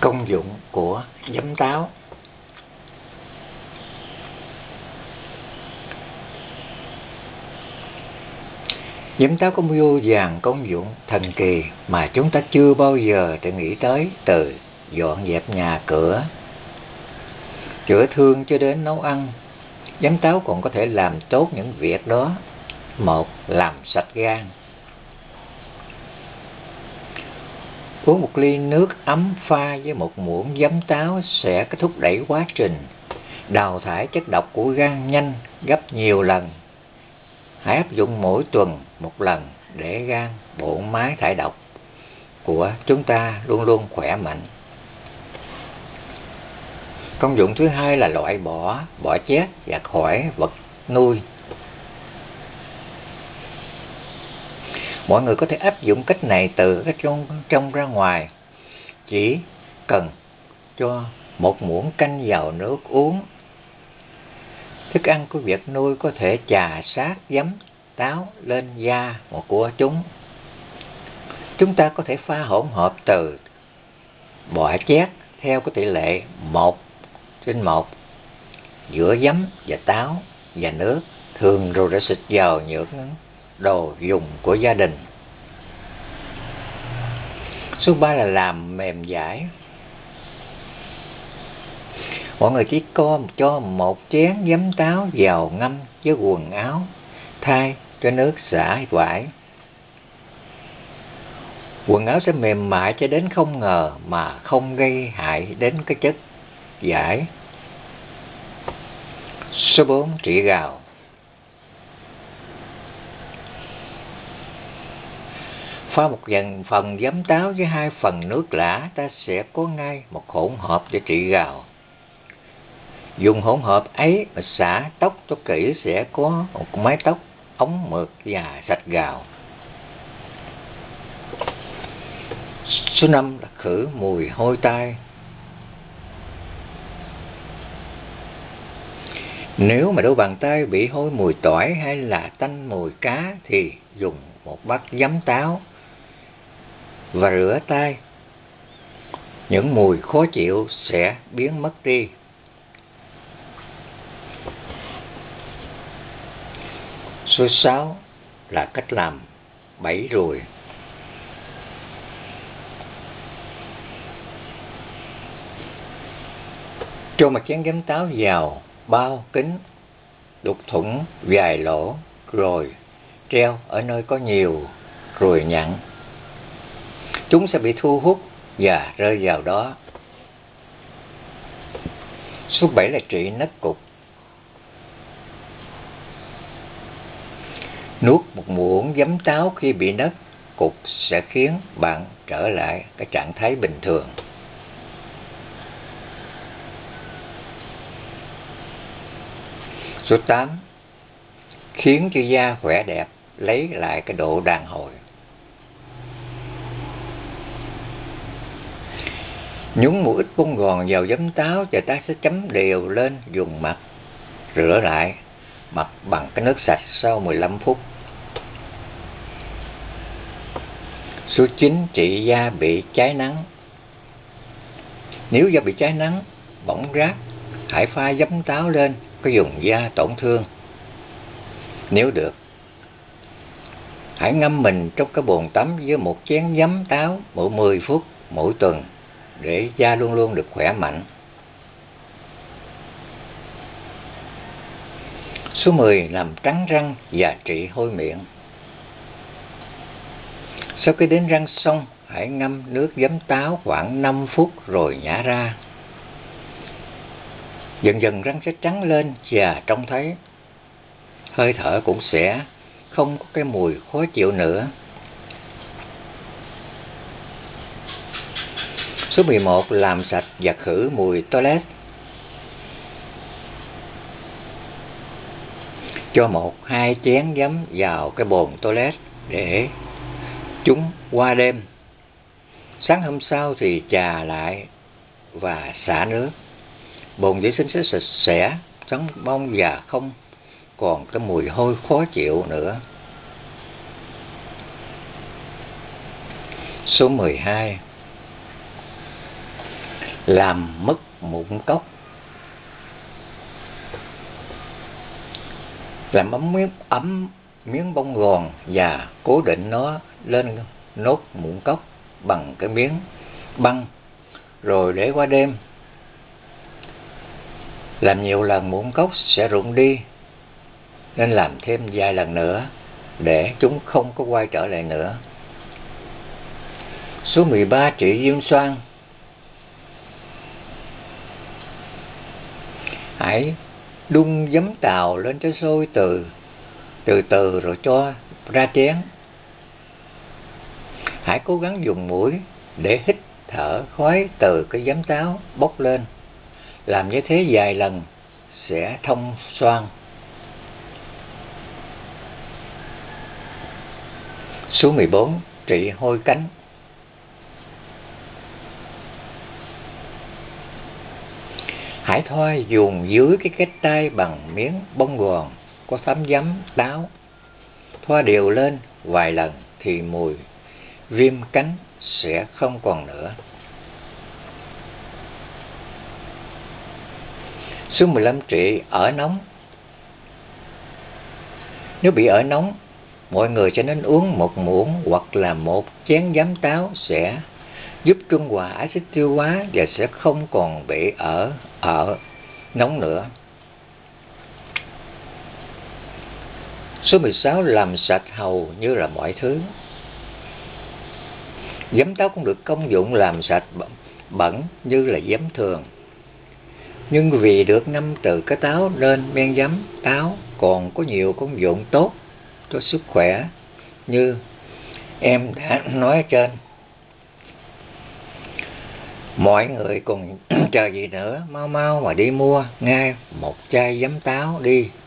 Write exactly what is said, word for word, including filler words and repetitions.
Công dụng của giấm táo. Giấm táo có vô vàn công dụng thần kỳ mà chúng ta chưa bao giờ để nghĩ tới, từ dọn dẹp nhà cửa, chữa thương cho đến nấu ăn. Giấm táo còn có thể làm tốt những việc đó. Một, làm sạch gan. Uống một ly nước ấm pha với một muỗng giấm táo sẽ thúc đẩy quá trình đào thải chất độc của gan nhanh gấp nhiều lần. Hãy áp dụng mỗi tuần một lần để gan, bộ máy thải độc của chúng ta luôn luôn khỏe mạnh. Công dụng thứ hai là loại bỏ, bỏ chết và khỏi vật nuôi. Mọi người có thể áp dụng cách này từ cái trong, trong ra ngoài. Chỉ cần cho một muỗng canh vào nước uống. Thức ăn của vật nuôi có thể chà sát giấm táo lên da của chúng. Chúng ta có thể pha hỗn hợp từ bọ chét theo cái tỷ lệ một trên một giữa giấm và táo và nước, thường rồi đã xịt vào những đồ dùng của gia đình. Số ba là làm mềm dãi. Mọi người chỉ có cho một chén giấm táo vào ngâm với quần áo, thay cho nước xả vải. Quần áo sẽ mềm mại cho đến không ngờ mà không gây hại đến cái chất vải. Số bốn, trị gào. Pha một dần phần giấm táo với hai phần nước lã, ta sẽ có ngay một hỗn hợp để trị gào. Dùng hỗn hợp ấy mà xả tóc cho kỹ sẽ có một mái tóc ống mượt và sạch gào. Số năm là khử mùi hôi tai. Nếu mà đôi bàn tay bị hôi mùi tỏi hay là tanh mùi cá thì dùng một bát giấm táo và rửa tay. Những mùi khó chịu sẽ biến mất đi. Số sáu là cách làm bẫy ruồi. Cho một chén giấm táo vào bao kính, đục thủng vài lỗ rồi treo ở nơi có nhiều ruồi nhặn. Chúng sẽ bị thu hút và rơi vào đó. Số bảy là trị nấc cục. Nuốt một muỗng giấm táo khi bị nấc cục sẽ khiến bạn trở lại cái trạng thái bình thường. Số tám, khiến cho da khỏe đẹp, lấy lại cái độ đàn hồi. Nhúng một ít bông gòn vào giấm táo và ta sẽ chấm đều lên vùng mặt. Rửa lại mặt bằng cái nước sạch sau mười lăm phút. Số chín, trị da bị cháy nắng. Nếu da bị cháy nắng, bỏng rát, hãy pha giấm táo lên cái vùng da tổn thương. Nếu được, hãy ngâm mình trong cái bồn tắm với một chén giấm táo mỗi mười phút mỗi tuần để da luôn luôn được khỏe mạnh. Số mười, làm trắng răng và trị hôi miệng. Sau khi đến răng xong, hãy ngâm nước giấm táo khoảng năm phút rồi nhả ra. Dần dần răng sẽ trắng lên và trông thấy. Hơi thở cũng sẽ không có cái mùi khó chịu nữa. Số mười một, làm sạch và khử mùi toilet. Cho một hai chén giấm vào cái bồn toilet để chúng qua đêm. Sáng hôm sau thì chà lại và xả nước. Bồn vệ sinh sẽ sạch sẽ, trống bông và không còn cái mùi hôi khó chịu nữa. Số mười hai, làm mất mụn cốc, làm ấm miếng ấm miếng bông gòn và cố định nó lên nốt mụn cốc bằng cái miếng băng, rồi để qua đêm. Làm nhiều lần mụn cốc sẽ rụng đi, nên làm thêm vài lần nữa để chúng không có quay trở lại nữa. Số mười ba, trị viêm xoang. Hãy đun giấm tàu lên cho sôi từ từ từ rồi cho ra chén. Hãy cố gắng dùng mũi để hít thở khói từ cái giấm táo bốc lên. Làm như thế vài lần sẽ thông xoang. Số mười bốn, trị hôi cánh. Hãy thoa dùng dưới cái cái tay bằng miếng bông gòn có thấm giấm táo. Thoa đều lên vài lần thì mùi viêm cánh sẽ không còn nữa. Số mười lăm, trị ở nóng. Nếu bị ở nóng, mọi người cho nên uống một muỗng hoặc là một chén giấm táo sẽ giúp trung hòa axit tiêu hóa và sẽ không còn bị ở ở nóng nữa. Số mười sáu, làm sạch hầu như là mọi thứ. Giấm táo cũng được công dụng làm sạch bẩn như là giấm thường. Nhưng vì được ngâm từ cái táo nên men giấm táo còn có nhiều công dụng tốt cho sức khỏe như em đã nói ở trên. Mọi người cùng chờ gì nữa, mau mau mà đi mua ngay một chai giấm táo đi.